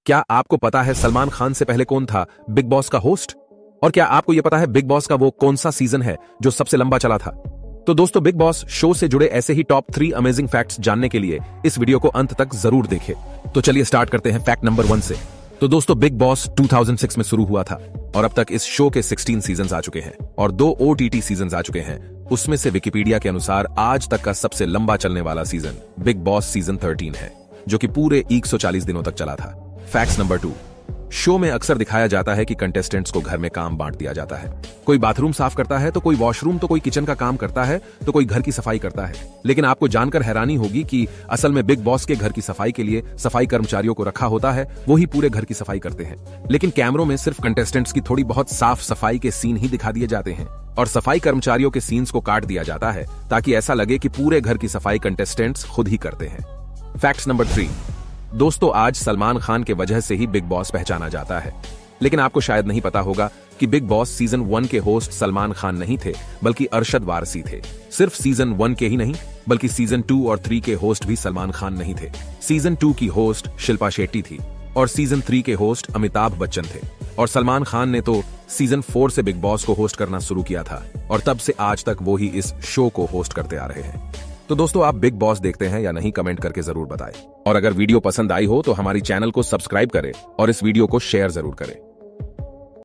क्या आपको पता है सलमान खान से पहले कौन था बिग बॉस का होस्ट? और क्या आपको यह पता है बिग बॉस का वो कौन सा सीजन है जो सबसे लंबा चला था? तो दोस्तों, बिग बॉस शो से जुड़े ऐसे ही टॉप 3 अमेजिंग फैक्ट्स जानने के लिए इस वीडियो को अंत तक जरूर देखें। तो चलिए स्टार्ट करते हैं फैक्ट नंबर 1 से। तो दोस्तों, बिग बॉस 2006 में शुरू हुआ था और अब तक इस शो के 16 सीजन आ चुके हैं और 2 OTT सीजन आ चुके हैं। उसमें से विकिपीडिया के अनुसार आज तक का सबसे लंबा चलने वाला सीजन बिग बॉस सीजन 13 है, जो कि पूरे 140 दिनों तक चला था। फैक्ट नंबर 2, शो में अक्सर दिखाया जाता है कि कंटेस्टेंट्स को घर में काम बांट दिया जाता है। कोई बाथरूम साफ करता है, तो कोई वॉशरूम, तो कोई किचन का काम करता है, तो कोई घर की सफाई करता है। लेकिन आपको जानकर हैरानी होगी कि असल में बिग बॉस के घर की सफाई के लिए सफाई कर्मचारियों को रखा होता है, वो ही पूरे घर की सफाई करते हैं। लेकिन कैमरों में सिर्फ कंटेस्टेंट्स की थोड़ी बहुत साफ सफाई के सीन ही दिखा दिए जाते हैं और सफाई कर्मचारियों के सीन्स को काट दिया जाता है ताकि ऐसा लगे कि पूरे घर की सफाई कंटेस्टेंट्स खुद ही करते हैं। फैक्ट नंबर 3, दोस्तों, आज सलमान खान के वजह से ही बिग बॉस पहचाना जाता है। लेकिन आपको शायद नहीं पता होगा कि बिग बॉस सीजन 1 के होस्ट सलमान खान नहीं थे, बल्कि अरशद वारसी थे। सिर्फ सीजन 1 के ही नहीं, बल्कि सीजन 2 और 3 के होस्ट भी सलमान खान नहीं थे। सीजन 2 की होस्ट शिल्पा शेट्टी थी और सीजन 3 के होस्ट अमिताभ बच्चन थे। और सलमान खान ने तो सीजन 4 से बिग बॉस को होस्ट करना शुरू किया था और तब से आज तक वो ही इस शो को होस्ट करते आ रहे हैं। तो दोस्तों, आप बिग बॉस देखते हैं या नहीं, कमेंट करके जरूर बताएं। और अगर वीडियो पसंद आई हो तो हमारी चैनल को सब्सक्राइब करें और इस वीडियो को शेयर जरूर करें।